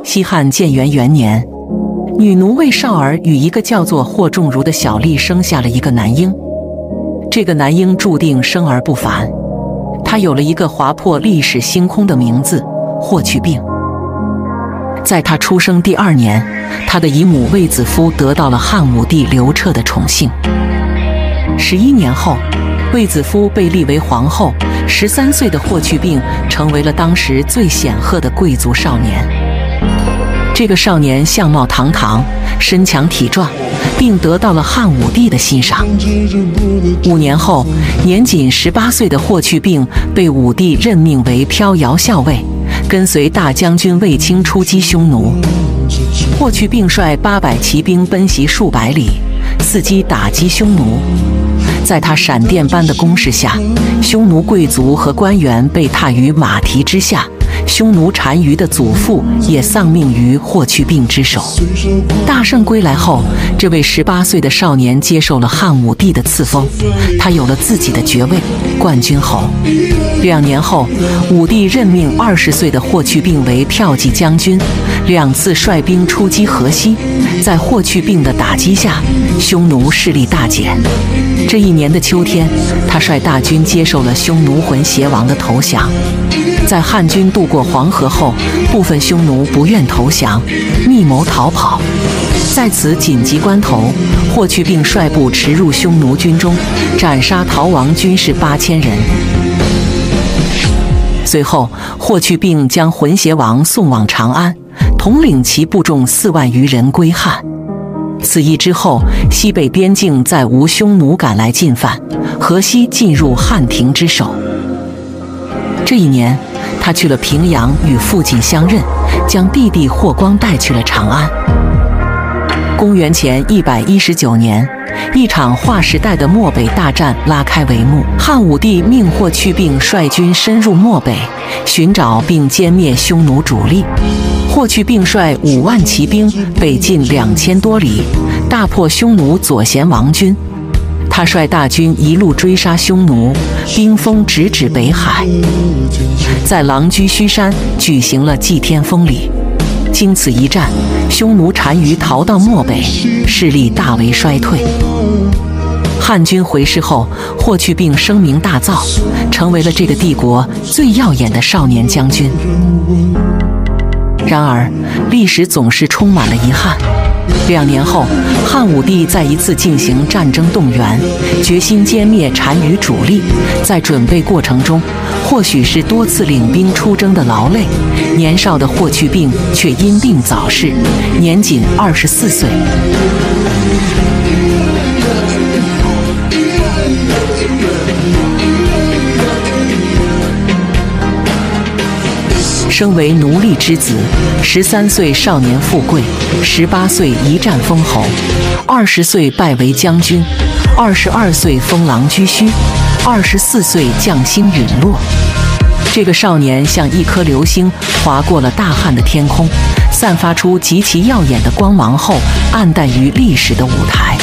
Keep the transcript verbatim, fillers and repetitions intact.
西汉建元元年，女奴魏少儿与一个叫做霍仲儒的小吏生下了一个男婴。这个男婴注定生而不凡，他有了一个划破历史星空的名字——霍去病。在他出生第二年，他的姨母卫子夫得到了汉武帝刘彻的宠幸。十一年后，卫子夫被立为皇后。十三岁的霍去病成为了当时最显赫的贵族少年。这个少年相貌堂堂，身强体壮，并得到了汉武帝的欣赏。五年后，年仅十八岁的霍去病被武帝任命为飘摇校尉，跟随大将军卫青出击匈奴。霍去病率八百骑兵奔袭数百里，伺机打击匈奴。在他闪电般的攻势下，匈奴贵族和官员被踏于马蹄之下，匈奴单于的祖父也丧命于霍去病之手。大胜归来后，这位十八岁的少年接受了汉武帝的赐封，他有了自己的爵位——冠军侯。两年后，武帝任命二十岁的霍去病为骠骑将军，两次率兵出击河西。在霍去病的打击下，匈奴势力大减。这一年的秋天，他率大军接受了匈奴浑邪王的投降。在汉军渡过黄河后，部分匈奴不愿投降，密谋逃跑。在此紧急关头，霍去病率部驰入匈奴军中，斩杀逃亡军士八千人。随后，霍去病将浑邪王送往长安，统领其部众四万余人归汉。此役之后，西北边境再无匈奴赶来进犯，河西进入汉庭之手。这一年，他去了平阳与父亲相认，将弟弟霍光带去了长安。公元前一百一十九年，一场划时代的漠北大战拉开帷幕。汉武帝命霍去病率军深入漠北，寻找并歼灭匈奴主力。霍去病率五万骑兵北进两千多里，大破匈奴左贤王军。他率大军一路追杀匈奴，兵锋直指北海，在狼居胥山举行了祭天封礼。经此一战，匈奴单于逃到漠北，势力大为衰退。汉军回师后，霍去病声名大噪，成为了这个帝国最耀眼的少年将军。然而，历史总是充满了遗憾。两年后，汉武帝再一次进行战争动员，决心歼灭单于主力。在准备过程中，或许是多次领兵出征的劳累，年少的霍去病却因病早逝，年仅二十四岁。生为奴隶之子，十三岁少年富贵，十八岁一战封侯，二十岁拜为将军，二十二岁封狼居胥，二十四岁将星陨落。这个少年像一颗流星划过了大汉的天空，散发出极其耀眼的光芒后，黯淡于历史的舞台。